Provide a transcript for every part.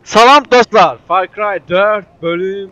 Salam dostlar, Far Cry 4 bölüm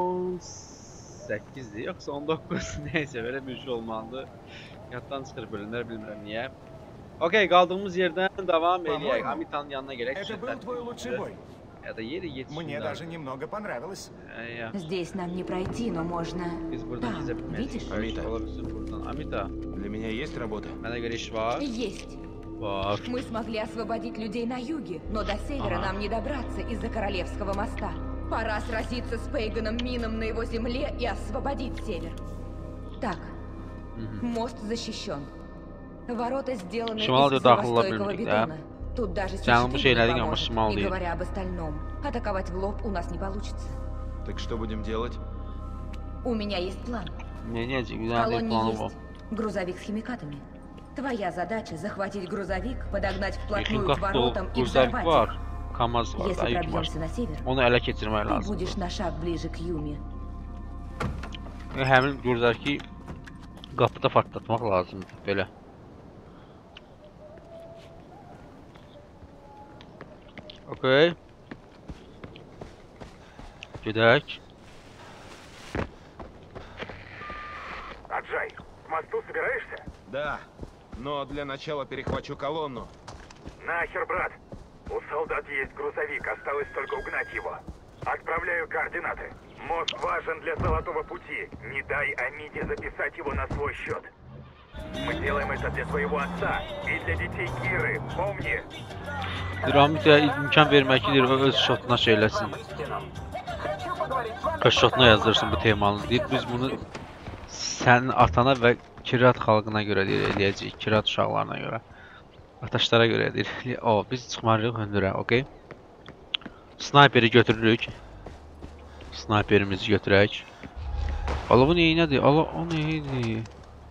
18'di yoksa 19 neyse böyle bir şey olmalıdır. Yaddan çıxır bölümlər bilmirəm niyə. Okey, qaldığımız yerdən devam eləyək. Amitanın yanına gələk. Это был твой лучший бой. Ya da yeri Мне даже немного понравилось. Здесь нам не пройти, но можно. Biz buradan Там, gezebilmeyiz. видишь? Amita. Olabilirsin buradan. Amita. Для меня есть работа. Mənə görə iş var. Есть. Var. Мы смогли освободить людей на юге, но до севера нам не добраться из-за Королевского моста. Пора сразиться с Пейганом Мином на его земле и освободить север. Так, мост защищен. Ворота сделаны Şimal из diyor, daxil ola взрывостойкого bilmirik də. бетона. Тут даже Cənubi щитовик şeylədik, не amma поможет, şimal не deyil. говоря об остальном. Атаковать в лоб у нас не получится. Так что будем делать? У меня есть план. Ne necə? В Güzel bir колонне planı var. есть грузовик с химикатами. Твоя задача захватить грузовик, подогнать вплотную к Yıkıqat dolu воротам и Gruzavik взорвать var. их. Kamaz var, Если da yük var. пробьемся на север, Onu ələ keçirmək ты lazımdır. будешь на шаг ближе к Юме. Həmin Gruzaviki qapıda partlatmaq lazımdır, belə. Okey. Gedək. Аджай, к мосту собираешься? Да. Но для начала перехвачу колонну. Нахер, брат. У солдат есть грузовик, осталось только угнать его. Отправляю координаты. Мост важен для Золотого Пути. Не дай Амите записать его на свой счет. Мы делаем это для твоего отца и для детей Киры, помни? Ramizə imkan vermək ki, öz şotuna şeyləsin. Öz şotuna yazdırsın bu temanı. Deyir, biz bunu sənin atana və Kirat xalqına görə eləyəcəyik. Kirat uşaqlarına görə. Ataşlara görə deyir. O, biz çıxmarıq hündürə, okey? Snayperi götürürük. Snayperimizi götürək. Allah bu neyinədir? Allah o neydi?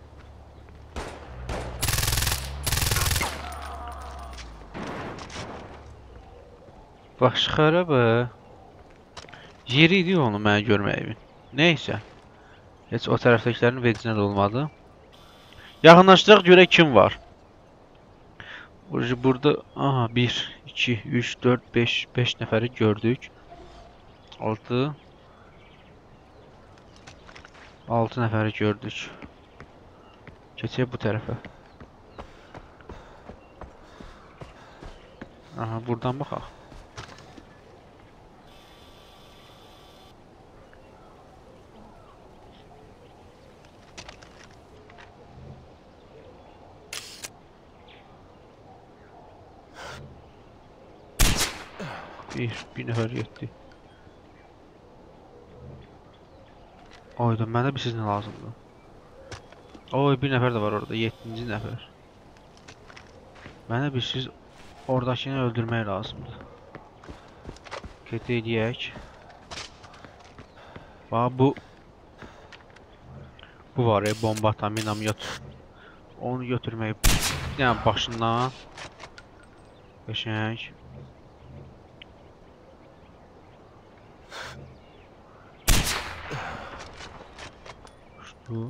Baş xarabə. Yeri idi onu mənə görməyimin. Neysə. Heç o tərəfdəkilərin vecinə də olmadı. Yaxınlaşdıraq görək kim var. Burada aha 1 2 3 4 5 nəfəri gördük. 6 nəfəri gördük. Keçək bu tərəfə. Aha buradan baxaq. Bir nəfər getdi. Oyda, mənə bir siz nə lazımdır? Oy, bir nəfər də var orada, 7-ci nəfər. Mənə bir siz oradakini öldürmək lazımdır. Qeyd edək. Bax, bu var ya, bomba atan, minamyot. Onu götürmək, yəni başından. Qəşəng. Что?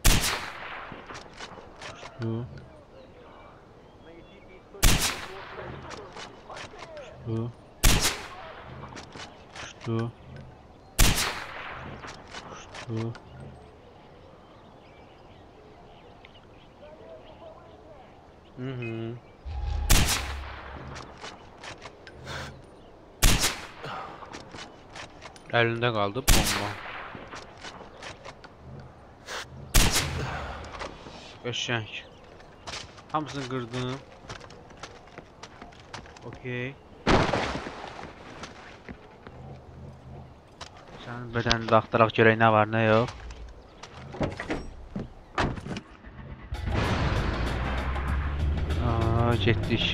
Что? Что? Что? Что? Угу. Əlində qaldı bomba. Qəşəng. Hamısını qırdım. Okey. Sənin bədənini də axtaraq görək nə var, nə yox. Getdik.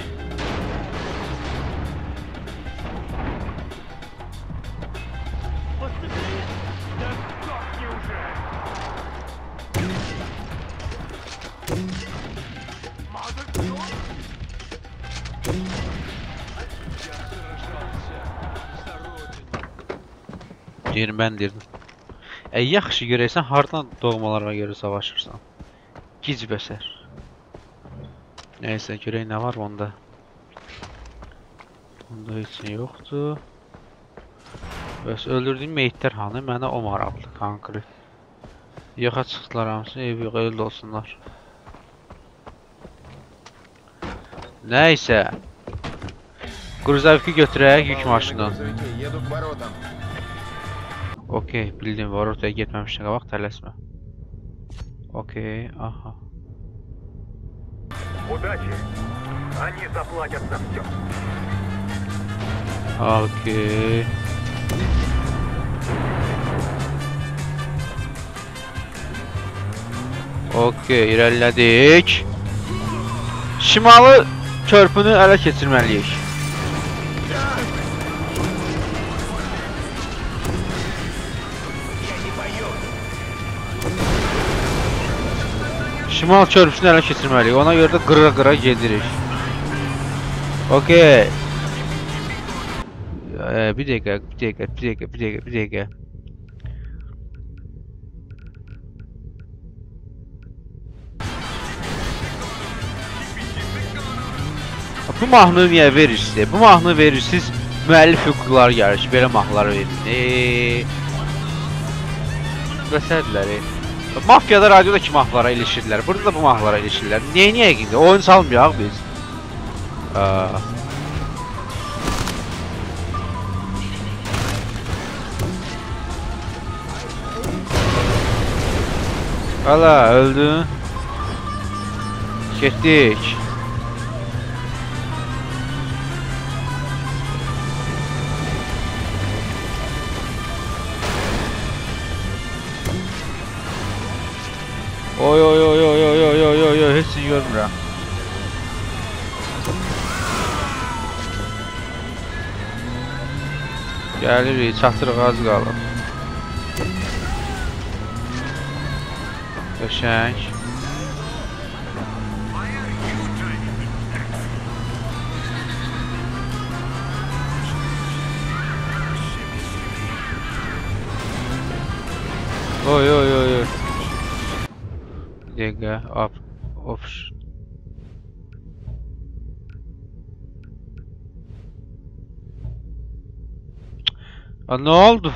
Deyirəm, mən deyirdim. Yaxşı görəysən, hardan doğmalarına görə savaşırsan? Gic bəsər. Neyse, görək nə var onda. Onda heç nə yoxdur. Bəs öldürdüyüm meyitlər hanı? Mənə o maraqlı, konkret. Yoxa çıxdılar hamısı, ev yox, öldü olsunlar. Nəysə. Gruzaviki götürək, yük maşını. Еду к воротам. Okey, bildim, varotaya getməmişdən qabaq, tələsmə. Okey, aha. Удачи! Они заплатят за все. Okey. Okey, irəlilədik. Şimalı körpünü ələ keçirməliyik. Şimal körpüsünü ələ keçirməliyik. Ona görə də qıra-qıra gedirik. Okey. Bir dəqiqə. Bu mahnını niyə verirsiniz? Bu mahnını verirsiniz, müəllif hüquqları gəlir ki, belə mahnılar verin. Bəsədilər. Mafiyada, radioda ki mahnılara ilişirlər. Burada da bu mahnılara ilişirlər. Niyə indi? Oyun salmayaq biz. Hala, öldün. Getdik. Oy, heç şey görmürəm. Gəlirik, çatırıq, az qalıb. Qəşəng. Oy. Bir dəqiqə, option. Ne oldu?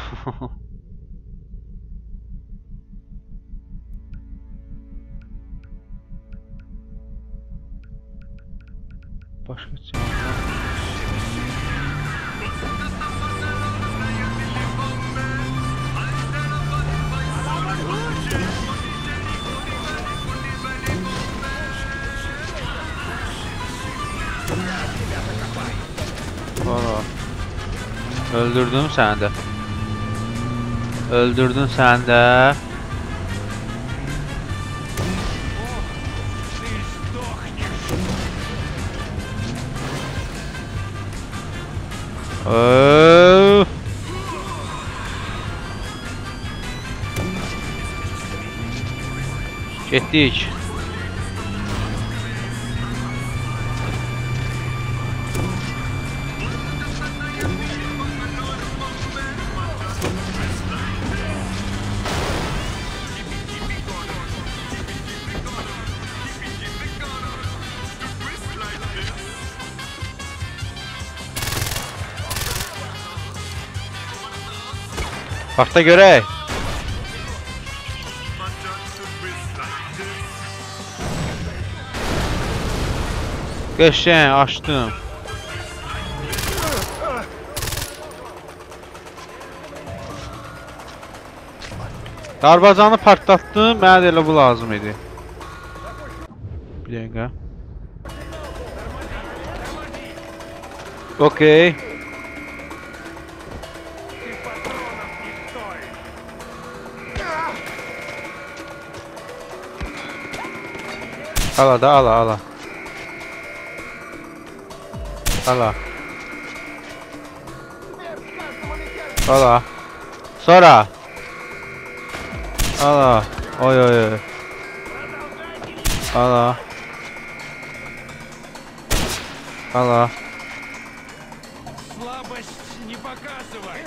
Başka şey. Valla. Öldürdüm sen de. Öldürdün sen de. Getdik. Başta görək. Qəşəng açdım. Darvazanı partlatdım, mənə də elə bu lazım idi. Bir dəqiqə. Okey. Ala da ala. Ala. Sonra. Ala. Oy. Ala. Слабость не показывай.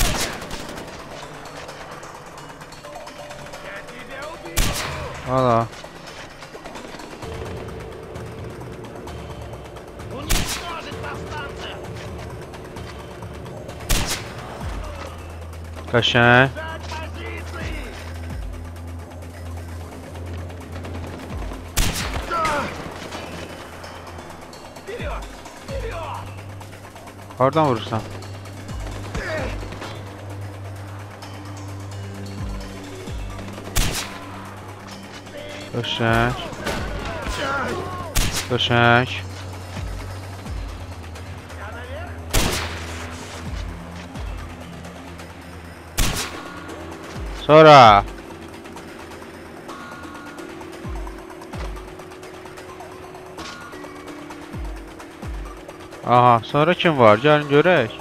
Ala. Qəşəng. Hardan vurursan? Qəşəng. Qəşəng. Sonra. Aha, sonra kim var? Gəlin görək.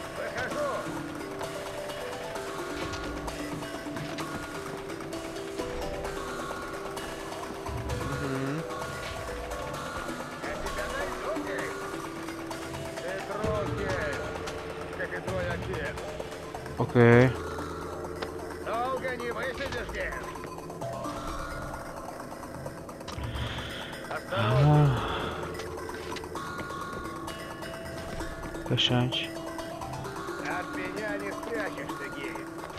Okey. Долго не высидишь здесь. Qəşəng. От меня не спрячешься, гей.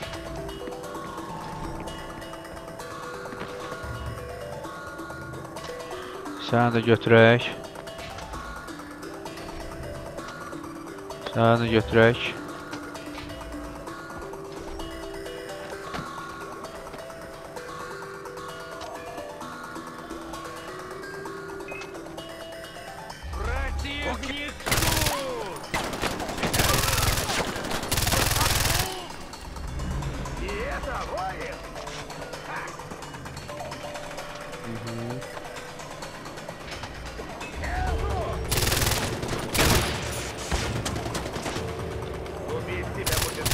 Səni də götürək. Səni də götürək. Противник тут! И это воин! Убить тебя будет.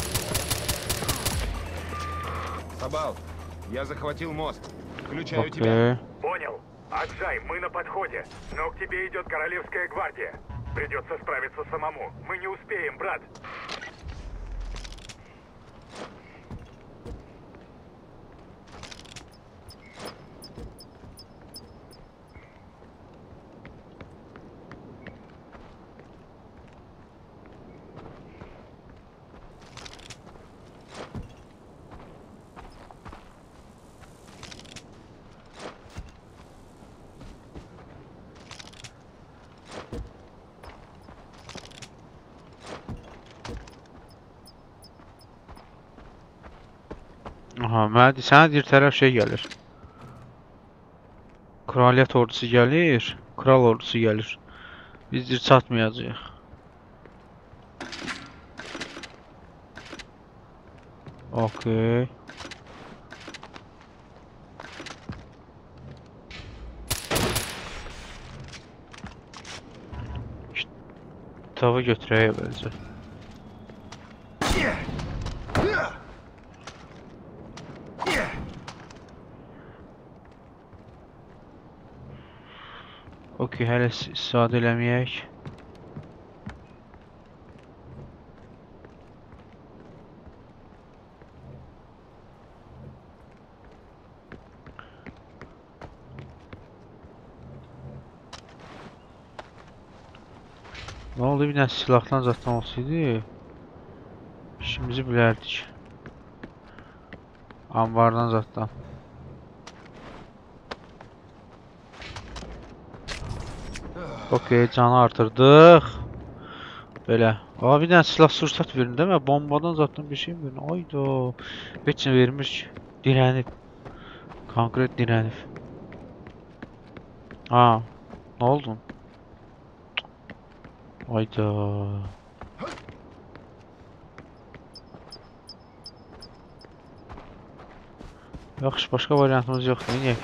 Сабал, я захватил мост. Включаю тебя. Okey. Понял. Аджай, мы на подходе. Но к тебе идет Королевская гвардия. Придется справиться самому. Мы не успеем, брат. Aha, mənə sənə bir tərəf şey gəlir. Kraliyyət ordusu gəlir, kral ordusu gəlir. Biz dir çatmayacağıq. Okey. Kitabı götürək əvvəlcə. Okey, hələ istifadə eləməyək. Nə oldu, bir dənə silahdan zaten olsaydı işimizi bilərdik. Ambardan zaten. Okey, canı artırdıq. Belə. Aa, bir dənə silah sursat verin değil mi? Bombadan zaten bir şey mi verin? Ayda. Heç nə vermiş ki. Dirənib. Konkret dirənib. Aa, nə oldu? Ayda. Yaxşı, başqa variantımız yoxdur. Neyək?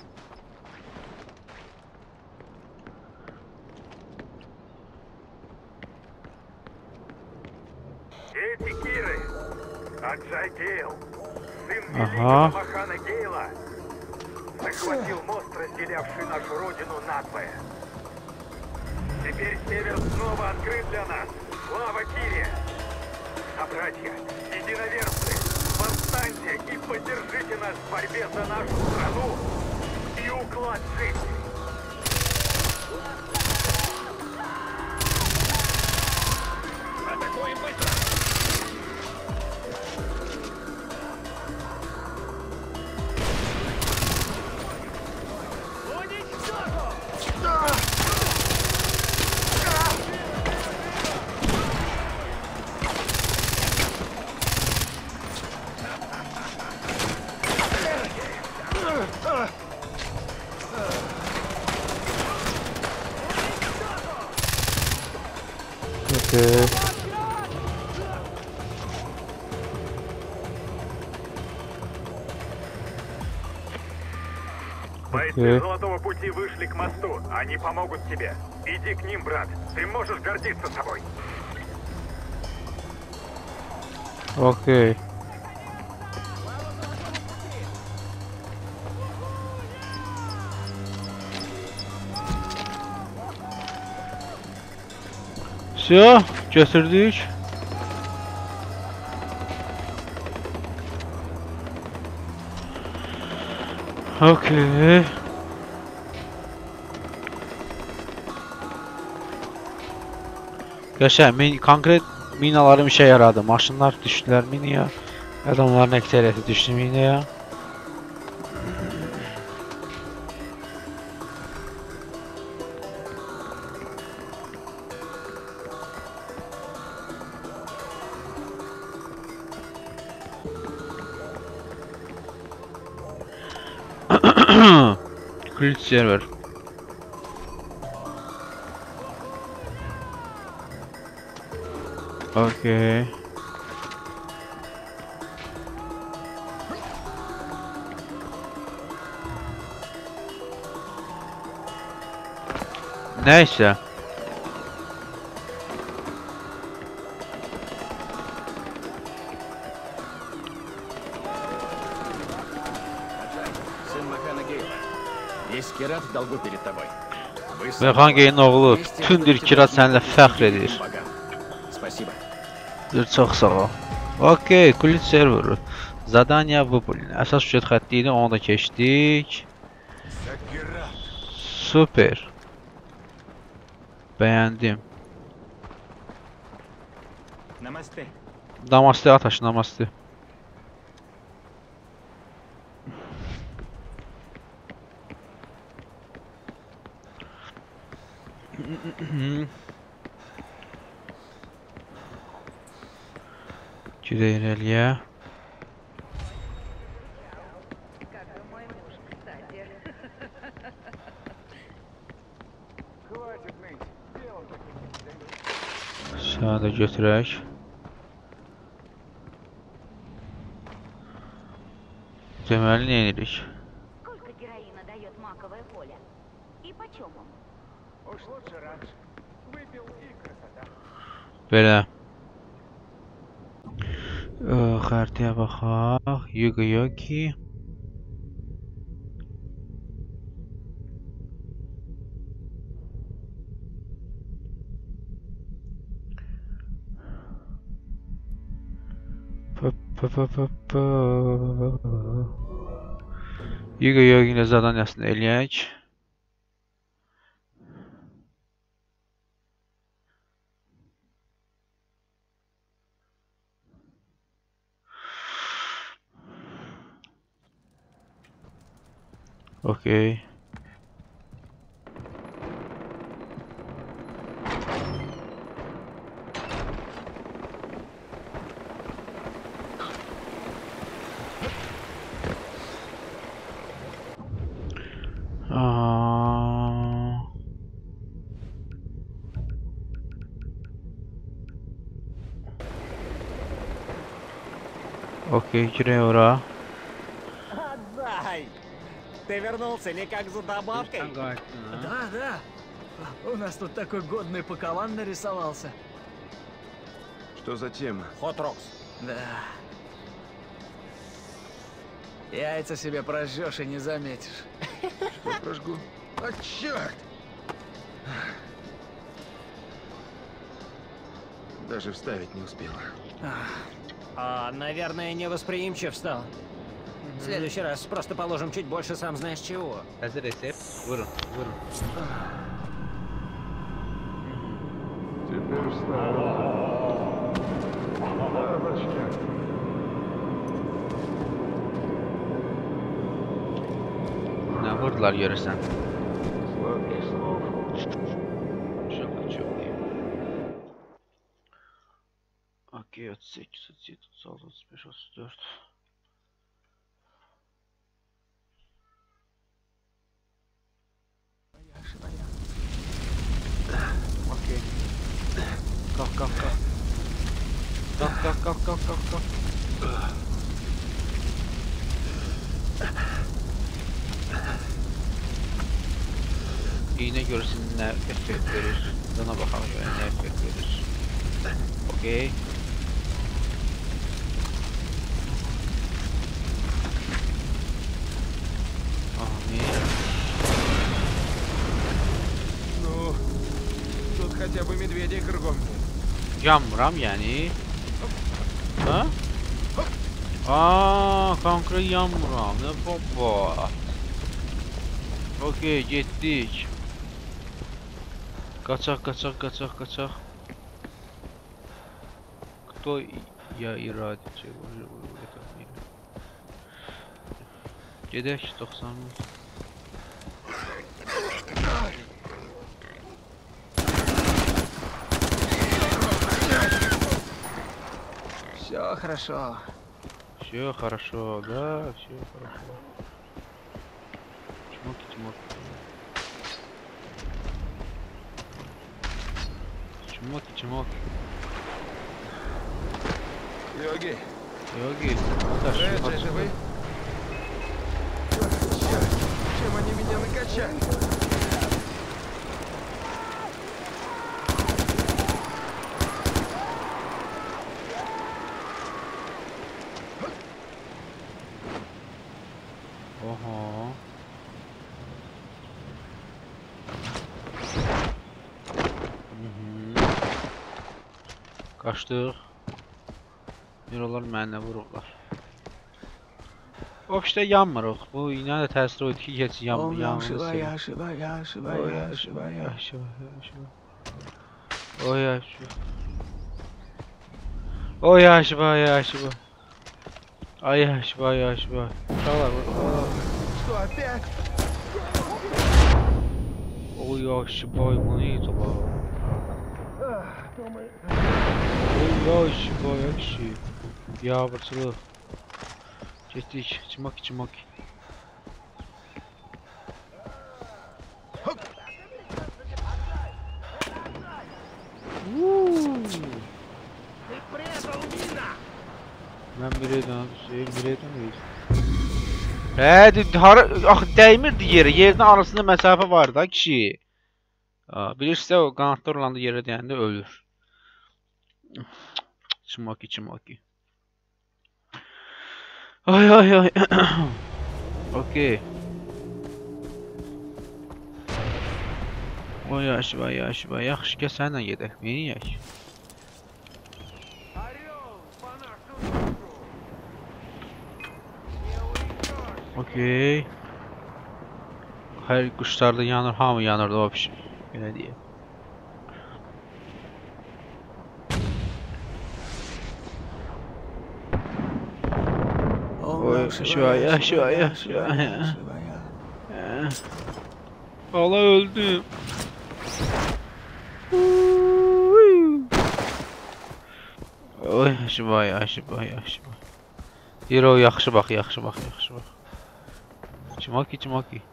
Эти Киры. Аджай Гейл. Сын Ага. великого Махана Гейла. Захватил мост, разделявший нашу родину надвое. Теперь север снова открыт для нас. Слава Кире! А братья, единоверцы, восстаньте и поддержите нас в борьбе за нашу страну и уклад жизни. Атакуем быстро! Бойцы Золотого Пути вышли к мосту. Они помогут тебе. Иди к ним, брат. Ты можешь гордиться собой. Окей. Все, götürdük. Okey. Qəşəng, konkret minalarım işə yaradı. Maşınlar düşdülər minaya. Adamların əksəriyyəti düşdü minaya. Ключ сервер. Окей. Neyse. Сын Махана Гейла. Весь Кират в долгу перед тобой. Mexan Geyin oğlu, bütündür Kirat səninlə fəxr edir. Спасибо. Çox sağ ol. Okey, Kulit serveri. Zadanya выполнено. Əsas süjet xətti idi, onu da keçdik. Super. Bəyəndim. Намасте. Namaste Ataş, namaste. Gidə irəliyə. Səni də götürək. Deməli, nə edirik? Сколько героина дает маковое поле? И почем он? Уж лучше раньше. Выпил и красота. Belə. Xəritəyə baxaq. Yugi. Yugi ilə zadanyasını eləyək. Okey. Окей, girək ora. Отдай! Ты вернулся не как за добавкой? Да. У нас тут такой годный пакован нарисовался. Что за тема? Hot Rocks. Да. Яйца себе прожжешь и не заметишь. Что прожгу? А, черт! Даже вставить не успела. Наверное, невосприимчив стал. В следующий раз просто положим чуть больше, сам знаешь чего. Hazır recept. Vurun. Теперь встал. Бабочка. Nə vurdular görürsən? Сладких слов. Çok iyi. Okey, 38, 37, 36, 35, 34. Okey. Kalk. Kalk. şeyinə görə sizin nə effekt verir? Buna baxaq görə nə effekt verir. Okey. Ну, тут хотя бы медведей кругом нет. Yanmıram yani. Ha? Aa, kanka yanmıram. Ne baba. Okey, getdik. Qaçaq. Кто я и ради чего живу в этом мире. Gedək 90. Все хорошо. Все хорошо, да, все хорошо. Чмоки. Йоги, Arkadaş, это же вы? Чем они меня накачали? Oho. Qaçdıq. Yaralar mənə vururlar. O işte yanmırıq. Bu yine də təsir oydu ki, heç yanmırıq. Oy Şiva. Ay Şiva. Uşaqlar vur. Что, опять? Oy Şiva, bu nə idi bu? Oy Şiva, yaxşı. Yağmurçuluq. Getdik, çimok. Mən bir edən axı dəymirdi yerə. Yerdən arasında məsafə var da kişi. Bilirsə o qanatlar olanda yerə dəyəndə ölür. Çimoki. Ay. Okey. Oy Şiva. Yaxşı ki sənlə gedək. Meniyək. Okey. Hər quşlar da yanır, hamı yanırdı o pişir. Belə deyək. Oy Şiva. Valla öldüm. Oy Şiva. Hero yaxşı bax. Çimoki.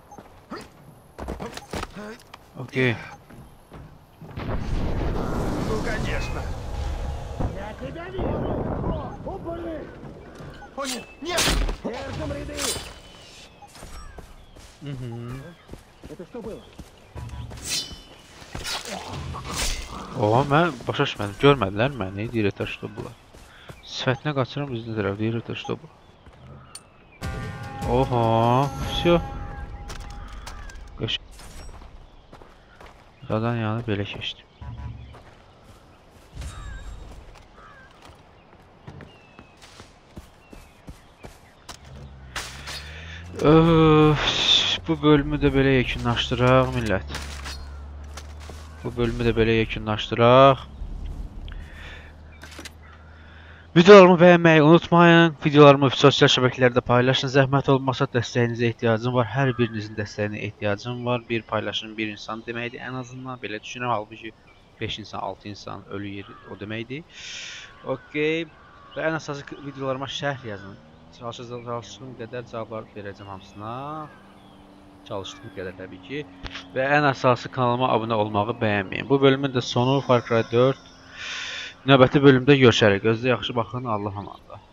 Окей. Ну, конечно. О, нет! Держим ряды! Это что было? Oha, mən başa düşmədim. Görmədilər məni, direktor что было. Sifətinə qaçıram, üzünə tərəf direktor что было. Oha, всё. Zadaniyanı belə keçdim. Bu bölümü də belə yekunlaşdıraq, millət. Videolarımı bəyənməyi unutmayın. Videolarımı sosial şəbəkələrdə paylaşın. Zəhmət olmasa dəstəyinizə ehtiyacım var. Hər birinizin dəstəyinə ehtiyacım var. Bir paylaşın, bir insan deməkdir. Ən azından belə düşünürəm. Halbuki 5 insan, 6 insan ölü yeri o deməkdir. Okey. Və ən əsası videolarıma şərh yazın. Çalışdığım qədər cavablar verəcəm hamısına. Çalışdığım qədər təbii ki. Və ən əsası kanalıma abunə olmağı bəyənməyin. Bu bölümün də sonu Far Cry 4. Növbəti bölümdə görüşərik. Gözlə yaxşı baxın. Allah amanında.